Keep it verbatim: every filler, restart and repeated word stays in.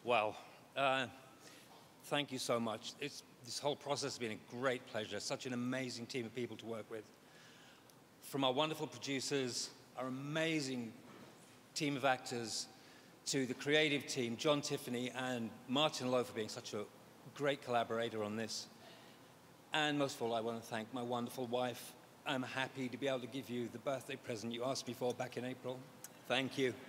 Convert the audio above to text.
Well, uh, thank you so much. It's, this whole process has been a great pleasure. Such an amazing team of people to work with. From our wonderful producers, our amazing team of actors, to the creative team, John Tiffany and Martin Lowe for being such a great collaborator on this. And most of all, I want to thank my wonderful wife. I'm happy to be able to give you the birthday present you asked me for back in April. Thank you.